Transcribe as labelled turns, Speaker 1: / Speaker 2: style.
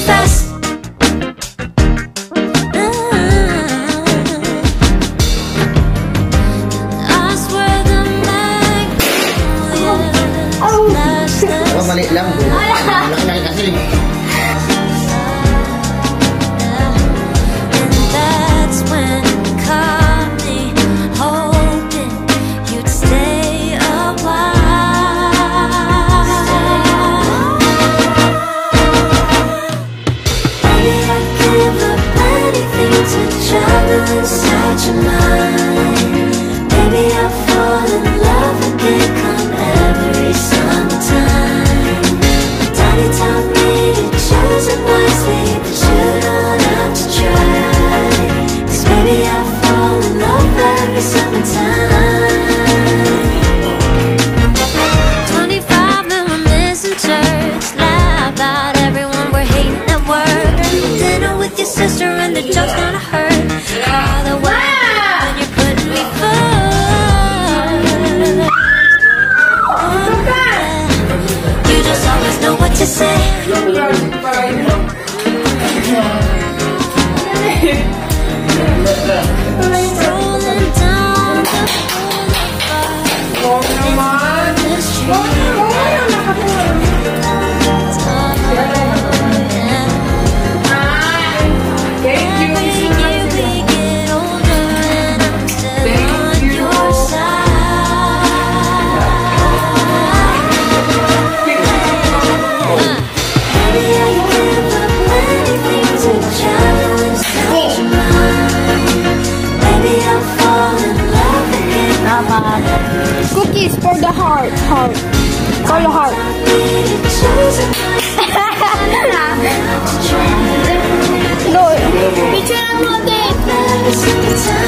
Speaker 1: fast. I swear the magnolias
Speaker 2: Ako mali lang, bro. Laki-laki kasi.
Speaker 1: and that's when you caught me hoping you'd stay a while. Maybe I'd give up anything to travel inside your mind. Maybe I'll fall in love again come every summertime. Daddy taught me to choose it wisely, but you don't have to try. 'Cause maybe I'll fall in love every summertime. 25 millimeters in church, laugh about everyone we're hating at work. Dinner with your sister and the joke's gonna hurt. All the while when you're putting me first. You just always know what to say. Strolling down the boulevard, the street. Every year we get older and I'm still on your side. Maybe I give up anything to travel inside your mind. Maybe I'll fall in love again.
Speaker 3: Cookies for the heart. Heart. For the heart.
Speaker 1: Picture natin.